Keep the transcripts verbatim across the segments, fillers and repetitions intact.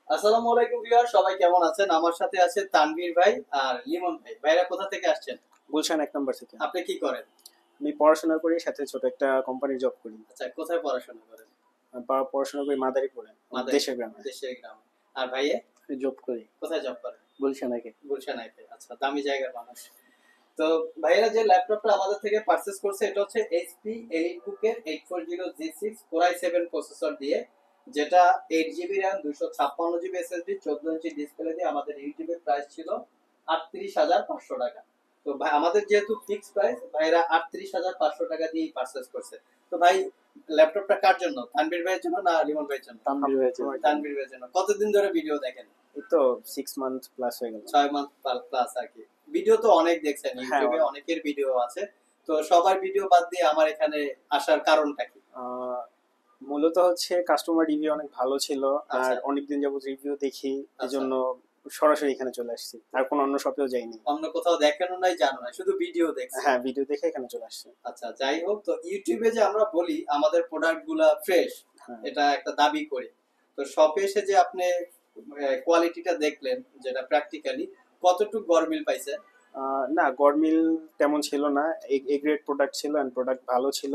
আসসালামু আলাইকুম ভিউয়ার, সবাই কেমন আছেন? আমার সাথে আছে তানভীর ভাই আর লিমন ভাই। ভাইরা কোথা থেকে আসছেন? গুলশান এক নম্বর থেকে। আপনি কি করেন? আমি পড়াশোনা করি, সাথে ছোট একটা কোম্পানির জব করি। আচ্ছা, কোথায় পড়াশোনা করেন? আমি পড়া- পড়াশোনা করি মাদারীপুরে, মাদারীপুর, দেশের গ্রামে। দেশের গ্রামে। আর ভাইয়ে জব করি কোথায় জব করেন? গুলশানাকে। গুলশানাইতে। আচ্ছা, দামি জায়গার মানুষ। তো ভাইয়েরা যে ল্যাপটপটা আমাদের থেকে পারচেজ করছে এটা হচ্ছে এইচপি এলিটবুক এর eight four zero G six core i seven processor দিয়ে, যেটা এইট জিবি র্যাম, দুশো ছাপ্পান্ন জিবি এসএসডি, চোদ্দ ইঞ্চি ডিসপ্লে দিয়ে আমাদের ইউটিউবের প্রাইস ছিল আটত্রিশ হাজার পাঁচশো টাকা। তো ভাই আমাদের যেহেতু ফিক্স প্রাইস, ভাইরা আটত্রিশ হাজার পাঁচশো টাকা দিয়ে পারচেজ করছে। তো ভাই, ল্যাপটপটা কার জন্য? তানভীর ভাইয়ের জন্য না লিমন ভাইয়ের জন্য? তানভীর ভাইয়ের জন্য। তানভীর ভাইয়ের জন্য। কতদিন ধরে ভিডিও দেখেন? এই তো সিক্স মান্থ প্লাস হয়ে গেল। ছয় মাস প্লাস আর কি। ভিডিও তো অনেক দেখছেন, হ্যাঁ, ইউটিউবে অনেকের ভিডিও আছে। তো সবার ভিডিও বাদ দিয়ে আমার এখানে আসার কারণটা কি? আহ, মূলত হচ্ছে কাস্টমার রিভিউ অনেক ভালো ছিল, আর আচ্ছা। অনেকদিন যাবত রিভিউ দেখি, আচ্ছা। এজন্য সরাসরি এখানে চলে আসছি। আর কোনো অন্য শপেও যাইনি। অন্য কোথাও দেখানো নাই, জানো না, শুধু ভিডিও দেখছি। হ্যাঁ, ভিডিও দেখে এখানে চলে আসছি। আচ্ছা, যাই হোক, তো ইউটিউবে যে আমরা বলি আমাদের প্রোডাক্ট গুলা ফ্রেশ, হ্যাঁ। এটা একটা দাবি করি। তো শপে এসে যে আপনি কোয়ালিটিটা দেখলেন, যেটা প্র্যাকটিক্যালি কতটুকু গরমিল পাইছেন? আহ, না, গরমিল তেমন ছিল না। এ গ্রেড প্রোডাক্ট ছিল, এন্ড প্রোডাক্ট ভালো ছিল।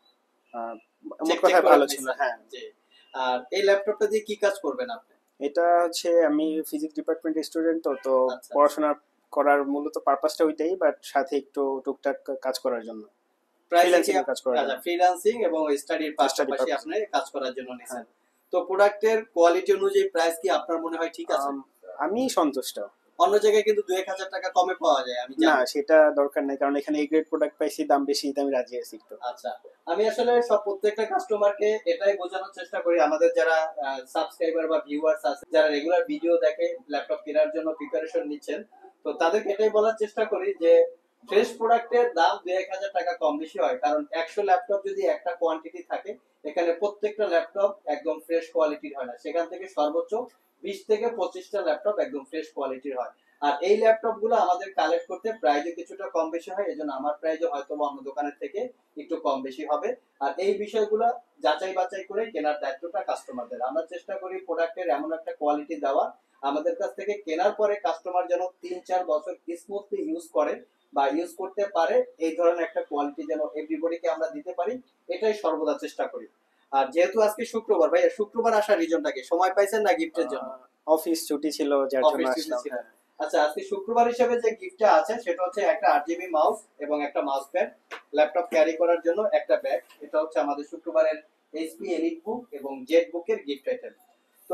আহ, মোট চেক কথা চেক করে ভালো ছিল। পাইছেন? হ্যাঁ। জি। আর এই ল্যাপটপটা দিয়ে কি কাজ করবেন আপনি? এটা হচ্ছে, আমি ফিজিক্স ডিপার্টমেন্টের স্টুডেন্ট, তো তো আচ্ছা। পড়াশোনা করার মূলত পারপাসটা ওইটাই, বাট সাথে একটু টুকটাক কাজ করার জন্য, প্রাইস ফ্রিল্যান্সিং কি? এর কাজ করার আচ্ছা, জন্য। ফ্রিল্যান্সিং এবং স্টাডির পাশাপাশি purpose। আপনি কাজ করার জন্য নিছেন। হ্যাঁ। তো প্রোডাক্টের কোয়ালিটি অনুযায়ী প্রাইস কি আপনার মনে হয় ঠিক আছে? আম, আমি সন্তুষ্ট। অন্য জায়গায় কিন্তু দুই এক হাজার টাকা কমে পাওয়া যায়, আমি না, জানি। সেটা দরকার নাই, কারণ এখানে এ গ্রেড প্রোডাক্ট পাইছি, দাম বেশি, তাই আমি রাজি আছি একটু। আচ্ছা, আমি আসলে সব প্রত্যেকটা কাস্টমারকে এটাই বোঝানোর চেষ্টা করি, আমাদের যারা সাবস্ক্রাইবার বা ভিউয়ার্স আছে, যারা রেগুলার ভিডিও দেখে, ল্যাপটপ কেনার জন্য প্রিপারেশন নিচ্ছেন, তো তাদেরকে এটাই বলার চেষ্টা করি যে ফ্রেশ প্রোডাক্টের দাম দুই এক হাজার টাকা কম বেশি হয়, কারণ একশো ল্যাপটপ যদি একটা কোয়ান্টিটি থাকে, এখানে প্রত্যেকটা ল্যাপটপ একদম ফ্রেশ কোয়ালিটির হয় না, সেখান থেকে সর্বোচ্চ বিশ থেকে পঁচিশটা ল্যাপটপ একদম ফ্রেশ কোয়ালিটির হয়। আর এই ল্যাপটপ গুলো আমাদের কালেক্ট করতে প্রাইজও কিছুটা কম বেশি হয়, এজন্য আমার প্রাইজও হয়তো অন্য দোকানের থেকে একটু কম বেশি হবে। আর এই বিষয়গুলো যাচাই বাছাই করে কেনার দায়িত্বটা কাস্টমারদের। আমরা চেষ্টা করি প্রোডাক্টের এমন একটা কোয়ালিটি দেওয়া, আমাদের কাছ থেকে কেনার পরে কাস্টমার যেন তিন চার বছর স্মুথলি ইউজ করে বা ইউজ করতে পারে, এই ধরনের একটা কোয়ালিটি যেন এভরিবডিকে আমরা দিতে পারি, এটাই সর্বদা চেষ্টা করি। আর যেহেতু আজকে শুক্রবার, ভাই শুক্রবার আসার রিজনটা কি? সময় পাইছেন না গিফটের জন্য? অফিস ছুটি ছিল, যার জন্য অফিস ছুটি আসলাম। ছিল। আচ্ছা, আজকে শুক্রবার হিসেবে যে গিফটটা আছে সেটা হচ্ছে একটা আট জিবি মাউস এবং একটা মাউস প্যাড, ল্যাপটপ ক্যারি করার জন্য একটা ব্যাগ। এটা হচ্ছে আমাদের শুক্রবারের এইচপি এলিট বুক এবং জেড বুকের গিফট আইটেম। তো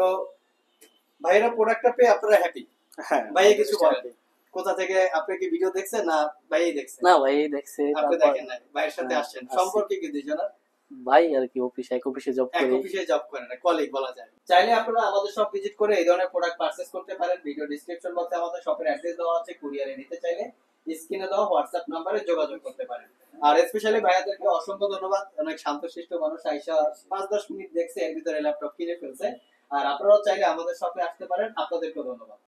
ভাইরা প্রোডাক্টটা পেয়ে আপনারা হ্যাপি? হ্যাঁ। ভাইয়া কিছু বলেন। কোথা থেকে? আপনি কি ভিডিও দেখছেন না ভাইই দেখছেন? না ভাই দেখছে। আপনি তারপর দেখেন নাই, ভাইয়ের সাথে হ্যাঁ, আসছেন। আসছি। সম্পর্কে কি দুইজনের? ভাই আর কি অফিস এক অফিসে জব এক করি। অফিসে জব করেন, কলিগ বলা যায়। চাইলে আপনারা আমাদের শপ ভিজিট করে এই ধরনের প্রোডাক্ট পারচেজ করতে পারেন। ভিডিও ডেসক্রিপশন বক্সে আমাদের শপের অ্যাড্রেস দেওয়া আছে, কুরিয়ারে নিতে চাইলে স্ক্রিনে দেওয়া হোয়াটসঅ্যাপ নম্বরে যোগাযোগ করতে পারেন। আর স্পেশালি ভাইয়াদেরকে অসংখ্য ধন্যবাদ, অনেক শান্তশিষ্ট মানুষ, আইসা পাঁচ দশ মিনিট দেখছে, এর ভিতরে ল্যাপটপ কিনে ফেলছে। আর আপনারাও চাইলে আমাদের শপে আসতে পারেন, আপনাদেরকেও ধন্যবাদ।